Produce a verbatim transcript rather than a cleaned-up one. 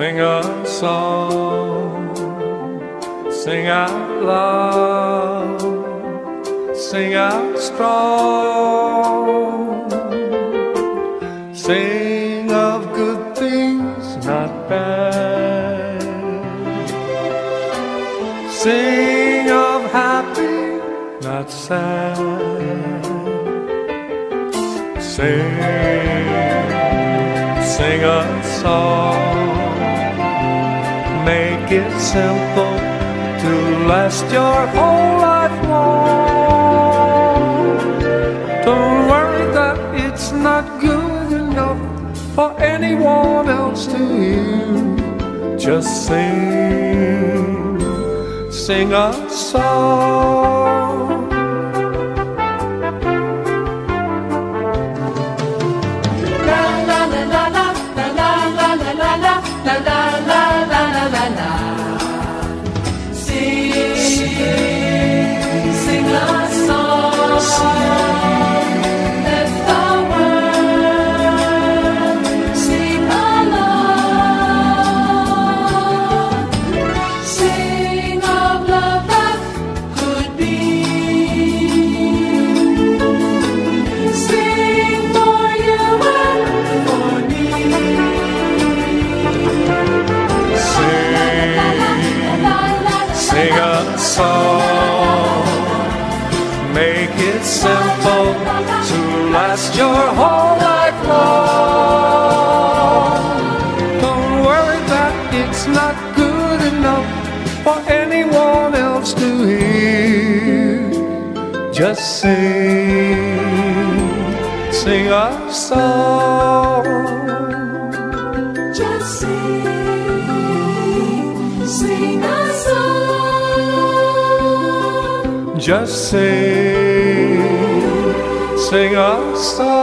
Sing a song, sing out loud, sing out strong. Sing of good things, not bad. Sing of happy, not sad. Sing, sing a song. Make it simple to last your whole life long. Don't worry that it's not good enough for anyone else to hear. Just sing, sing a song. La la la la la la la la la la la la la la la la la. Sing, sing a song. Let the world sing along. Sing of love that could be. Sing for you and for me. Sing a song, make it simple to last your whole life long. Don't worry that it's not good enough for anyone else to hear. Just sing, sing a song. Just sing, sing a song. Just sing, sing a song.